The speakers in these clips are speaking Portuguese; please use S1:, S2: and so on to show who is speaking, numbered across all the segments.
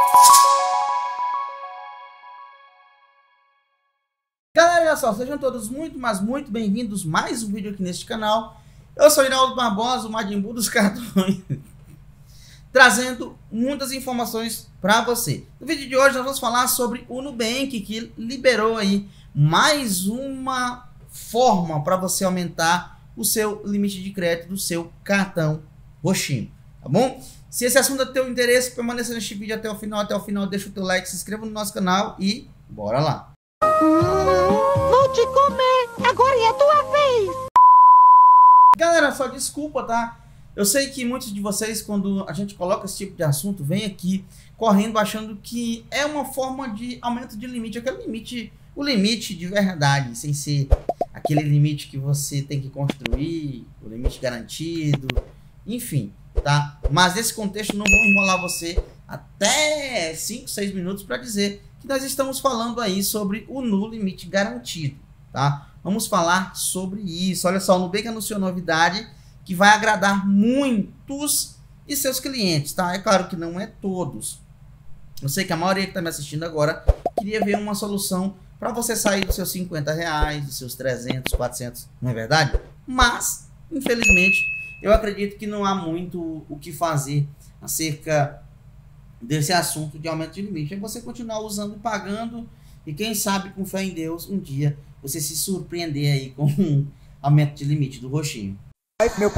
S1: Galera, olha só, sejam todos muito bem-vindos a mais um vídeo aqui neste canal. Eu sou o Iraldo Barbosa, o Majin Buu dos cartões, trazendo muitas informações para você. No vídeo de hoje nós vamos falar sobre o Nubank, que liberou aí mais uma forma para você aumentar o seu limite de crédito do seu cartão roxinho, tá bom? Se esse assunto é do teu interesse, permaneça neste vídeo até o final, deixa o teu like, se inscreva no nosso canal e bora lá!
S2: Vou te comer, agora é a tua vez.
S1: Galera, só desculpa, tá? Eu sei que muitos de vocês, quando a gente coloca esse tipo de assunto, vem aqui correndo achando que é uma forma de aumento de limite, aquele limite, o limite de verdade, sem ser aquele limite que você tem que construir, o limite garantido, enfim, tá? Mas nesse contexto não vou enrolar você até 5, 6 minutos para dizer que nós estamos falando aí sobre o No Limite Garantido, tá? Vamos falar sobre isso. Olha só, o Nubank anunciou novidade que vai agradar muitos de seus clientes, tá? É claro que não é todos. Eu sei que a maioria que está me assistindo agora queria ver uma solução para você sair dos seus R$50, dos seus 300, 400, não é verdade? Mas, infelizmente, eu acredito que não há muito o que fazer acerca desse assunto de aumento de limite. É você continuar usando e pagando, e quem sabe, com fé em Deus, um dia você se surpreender aí com um aumento de limite do roxinho.
S3: Meu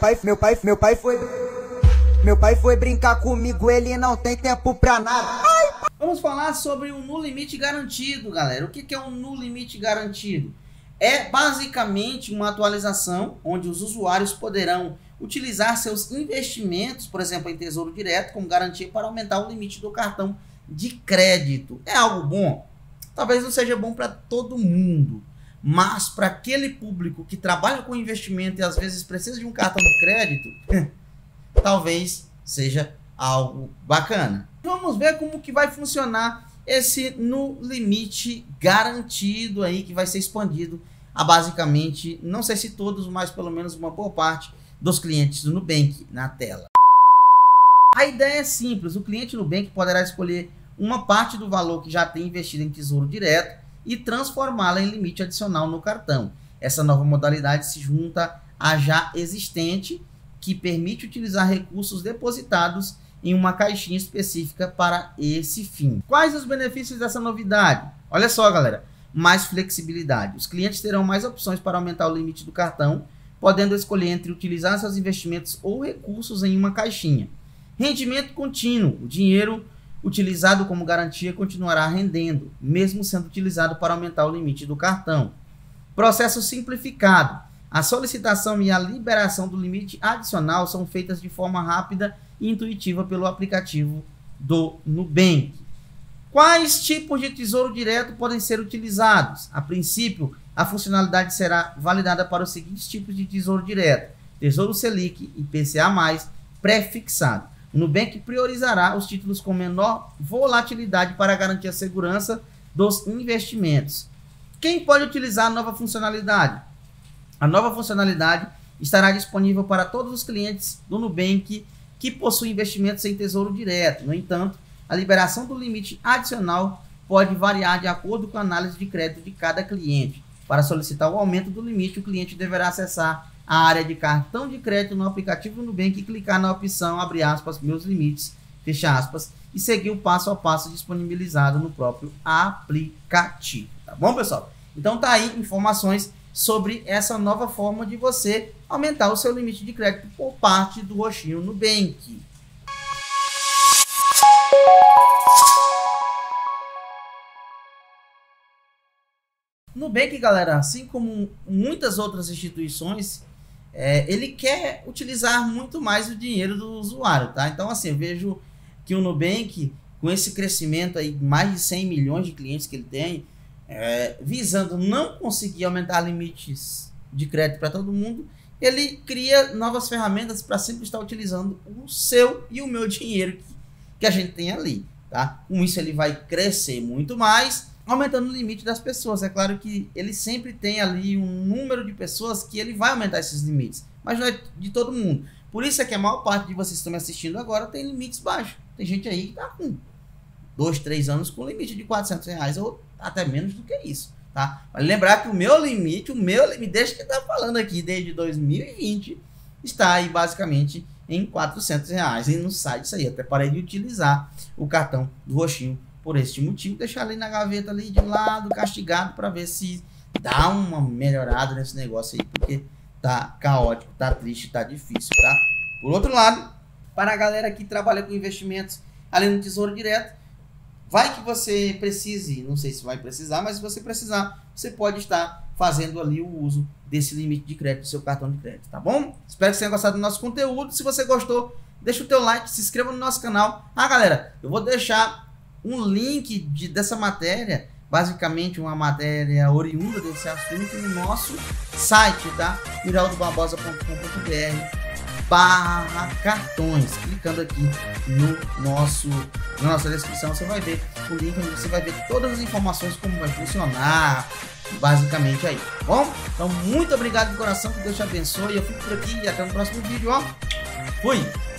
S3: pai foi brincar comigo, ele não tem tempo pra nada.
S1: Vamos falar sobre o No Limite Garantido, galera. O que é um No Limite Garantido? É basicamente uma atualização onde os usuários poderão utilizar seus investimentos, por exemplo, em Tesouro Direto, como garantia para aumentar o limite do cartão de crédito. É algo bom? Talvez não seja bom para todo mundo, mas para aquele público que trabalha com investimento e às vezes precisa de um cartão de crédito, talvez seja algo bacana. Vamos ver como que vai funcionar esse No Limite Garantido aí, que vai ser expandido a basicamente, não sei se todos, mas pelo menos uma boa parte dos clientes do Nubank na tela. A ideia é simples, o cliente Nubank poderá escolher uma parte do valor que já tem investido em Tesouro Direto e transformá-la em limite adicional no cartão. Essa nova modalidade se junta à já existente, que permite utilizar recursos depositados em uma caixinha específica para esse fim. Quais os benefícios dessa novidade? Olha só, galera, mais flexibilidade. Os clientes terão mais opções para aumentar o limite do cartão, podendo escolher entre utilizar seus investimentos ou recursos em uma caixinha. Rendimento contínuo. O dinheiro utilizado como garantia continuará rendendo, mesmo sendo utilizado para aumentar o limite do cartão. Processo simplificado. A solicitação e a liberação do limite adicional são feitas de forma rápida e intuitiva pelo aplicativo do Nubank. Quais tipos de Tesouro Direto podem ser utilizados? A princípio, a funcionalidade será validada para os seguintes tipos de Tesouro Direto: Tesouro Selic, IPCA+, pré-fixado. O Nubank priorizará os títulos com menor volatilidade para garantir a segurança dos investimentos. Quem pode utilizar a nova funcionalidade? A nova funcionalidade estará disponível para todos os clientes do Nubank que possuem investimentos em Tesouro Direto. No entanto, a liberação do limite adicional pode variar de acordo com a análise de crédito de cada cliente. Para solicitar o aumento do limite, o cliente deverá acessar a área de cartão de crédito no aplicativo do Nubank e clicar na opção, abre aspas, meus limites, fecha aspas, e seguir o passo a passo disponibilizado no próprio aplicativo. Tá bom, pessoal? Então tá aí informações sobre essa nova forma de você aumentar o seu limite de crédito por parte do roxinho Nubank. Nubank, galera, assim como muitas outras instituições, ele quer utilizar muito mais o dinheiro do usuário, tá? Então, assim, eu vejo que o Nubank, com esse crescimento aí, mais de 100 milhões de clientes que ele tem, visando não conseguir aumentar limites de crédito para todo mundo, ele cria novas ferramentas para sempre estar utilizando o seu e o meu dinheiro que a gente tem ali, tá? Com isso ele vai crescer muito mais, aumentando o limite das pessoas. É claro que ele sempre tem ali um número de pessoas que ele vai aumentar esses limites, mas não é de todo mundo. Por isso é que a maior parte de vocês que estão me assistindo agora tem limites baixos. Tem gente aí que tá com 2, 3 anos com limite de R$400 ou até menos do que isso, tá? Vale lembrar que o meu limite, desde que tá falando aqui, desde 2020, está aí basicamente em R$400 e não sai disso aí. Até parei de utilizar o cartão do roxinho por este motivo, deixar ali na gaveta ali de lado, castigado, para ver se dá uma melhorada nesse negócio aí, porque tá caótico, tá triste, tá difícil, tá? Por outro lado, para a galera que trabalha com investimentos ali no Tesouro Direto, vai que você precise, não sei se vai precisar, mas se você precisar, você pode estar fazendo ali o uso desse limite de crédito do seu cartão de crédito, tá bom? Espero que você tenha gostado do nosso conteúdo. Se você gostou, deixa o teu like, se inscreva no nosso canal. Ah, galera, eu vou deixar um link dessa matéria, basicamente uma matéria oriunda desse assunto, no nosso site, tá? iraldobarbosa.com.br/cartões. Clicando aqui na nossa descrição, você vai ver o link onde você vai ver todas as informações, como vai funcionar, basicamente aí, tá bom? Então, muito obrigado de coração, que Deus te abençoe. Eu fico por aqui e até o próximo vídeo, ó. Fui!